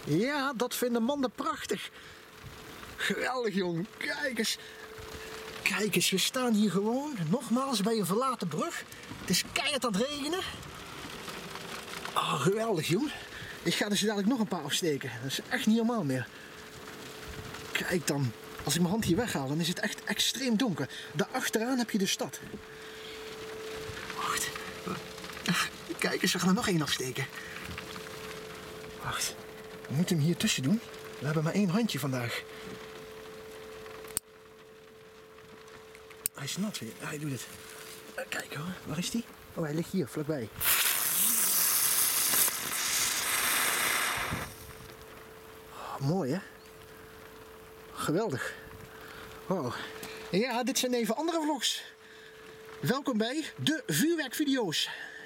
Ja, dat vinden mannen prachtig. Geweldig, jong. Kijk eens. Kijk eens, we staan hier gewoon nogmaals bij een verlaten brug. Het is keihard aan het regenen. Oh, geweldig, jong. Ik ga dus dadelijk nog een paar afsteken. Dat is echt niet normaal meer. Kijk dan. Als ik mijn hand hier weghaal, dan is het echt extreem donker. Daarachteraan heb je de stad. Wacht. Kijk eens, we gaan er nog één afsteken. Wacht. We moeten hem hier tussen doen. We hebben maar één handje vandaag. Hij is nat weer. Hij doet het. Kijk hoor, waar is die? Oh, hij ligt hier, vlakbij. Oh, mooi hè? Geweldig. Wow. Ja, dit zijn even andere vlogs. Welkom bij de vuurwerkvideo's.